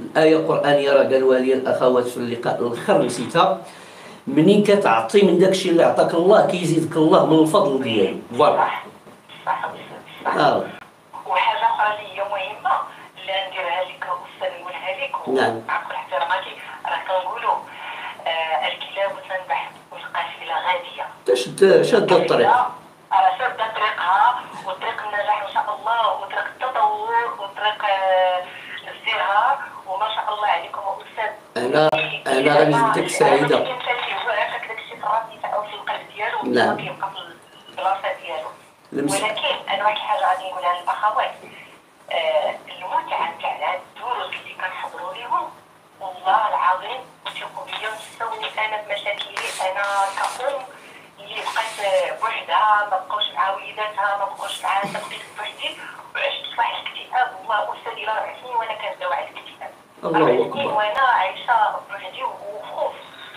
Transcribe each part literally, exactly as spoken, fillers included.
آية قرآنية راه قالوها لي الأخوات في اللقاء الآخر نسيتها، منين كتعطي من داكشي اللي عطاك الله كيزيدك الله من الفضل ديالو. فوالا. صح صح. اه. وحاجة أخرى اللي هي مهمة اللي نديرها لك أستاذ نقولها لك ومع كل احتراماتي، راه كنقولوا آه الكلاب تنبح والقافلة غادية. تشد شد الطريق. راه شادة طريقها وطريق النجاح إن شاء الله وطريق التطور وطريق آه الازدهار، وما شاء الله عليكم أستاذ. أنا أنا غنجبدك سعيدة. الإنسان كيهضر هكاك داكشي في الراس أو في القلب ديالو نعم. كيبقى في البلاصة ديالو. لمس... ولكن أنا واحد الحاجة غادي نقولها للأخوات، آه المتعة تاع هاد الدروس اللي كنحضروا ليهم والله العظيم وثقوا بيا نساوني أنا بمشاكلي أنا كأم اللي بقات بوحدها، ما بقاوش مع وليداتها، ما بقاوش معاها، بقيت بوحدي وعشت في واحد الاكتئاب. والله أستاذ إلى ربع سنين وأنا كنبدا واحد الاكتئاب. الله أكبر. وأنا عايشة بوحدي وخوف.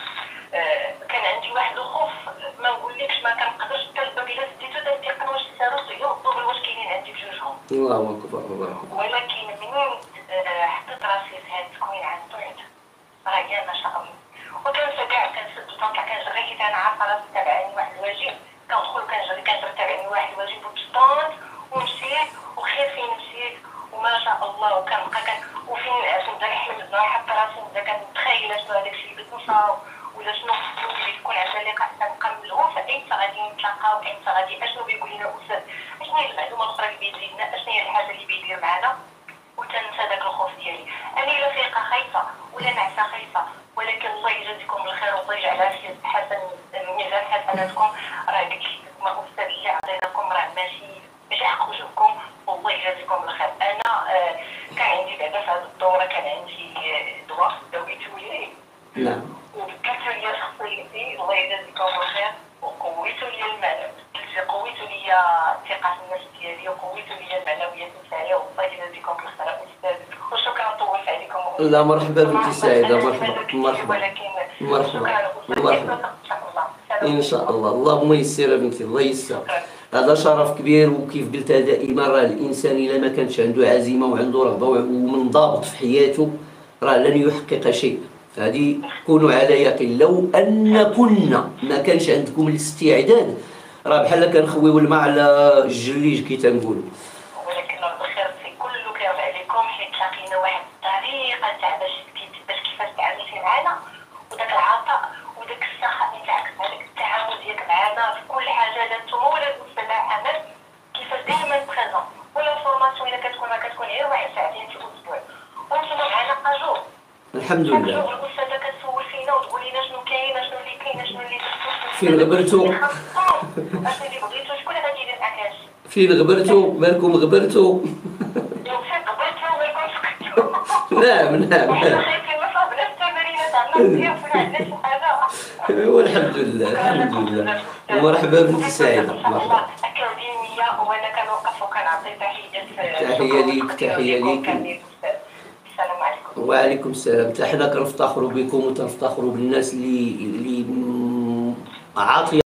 آه كان عندي واحد الخوف ما نقولكش، ما كنقدرش حتى الباب إلا سديتو تنتيقن واش الساروس يوضوا واش كاينين عندي بجوجهم. الله أكبر الله أكبر. ولكن منين آه حطيت راسي في هاد التكوين عن بعد راه كاع ما شاء الله. وكنسى كاع كنسد وكنطلع كنجري حيت انا عارفه راسي تابعني واحد الواجب، كندخل كنجري كنجري تابعني واحد الواجب وبسطونت ومشيت وخير فين مشيت وما شاء الله. وكنبقى كن وفين نعس نبدا نحلم بالنهار حتى راسي نبدا كنتخيل شنو هذاك الشيء اللي بغيت نوصل ولا شنو خصني اللي تكون عندنا لقاء كنكملوه فايمتى غادي نتلاقاو ايمتى غادي اشنو بيقول لنا الاستاذ، اشنو هي المعلومه الاخرى اللي بيزيدنا، اشنو هي الحاجه اللي بيدير معنا. وتنسى داك الخوف ديالي. انا الا فيقه خايفه ولا نعسه خايفه، ولكن الله يجازيكم بالخير والله يجعلها في حسن ميزان حسناتكم. راه قلت لكم استاذ اللي عطيناكم راه ماشي ماشي حق وجهكم والله يجازيكم بالخير. انا آه كان عندي بعدا في هذه الدوره كان عندي دواء داويتو لي. نعم. وبدلتو لي شخصيتي الله يجازيكم بالخير وقويتو لي المعنى، قويتو لي الثقه في النفس ديالي وقويتو لي المعنويات نتاعي والله يجازيكم بالخير استاذ. وشكرا طولت عليكم. لا مرحبا بنتي سعيدة. مرحبا مرحبا ولكن مرحبا مرحبا ان شاء الله. اللهم يسر بنتي الله يسر. هذا شرف كبير. وكيف قلتها دائما راه الانسان الا ما كانش عنده عزيمه وعنده رغبه ومنضبط في حياته راه لن يحقق شيء. هذه كونوا على يقين. لو ان كنا ما كانش عندكم الاستعداد راه بحال كنخويو الماء على الجليج كي تنقولوا. ولكن الخير في كله كيرجع عليكم حيت لقينا واحد الطريقه تاع باش باش كيفاش تعاملتي معنا وداك العطاء وداك السخاء نتاعك هذاك التعامل ديالك معنا في كل حاجه لا نتوما ولا الاستاذ حمد كيفاش دائما بريزون. ولا فورماسيون الا كتكون ما كتكون غير واحد ساعتين في الاسبوع وانتم معنا اجور. الحمد لله. الاستاذه كتسول فينا وتقول لنا شنو كاين شنو اللي كاين شنو اللي فين غبرتو اش اللي بغيتو شكون غادي يدير معاك هادشي. فين غبرتو مالكم غبرتو. فين غبرتو مالكم سكتو. نعم نعم. والحمد لله الحمد لله. ومرحبا بنتي سعيدة. مرحبا. أكاديمية وأنا كنوقف وكنعطي تحيات. تحية ليك تحية ليك. السلام عليكم. وعليكم السلام. حتى حنا كنفتخروا بكم وتنفتخروا بالناس اللي اللي عاطية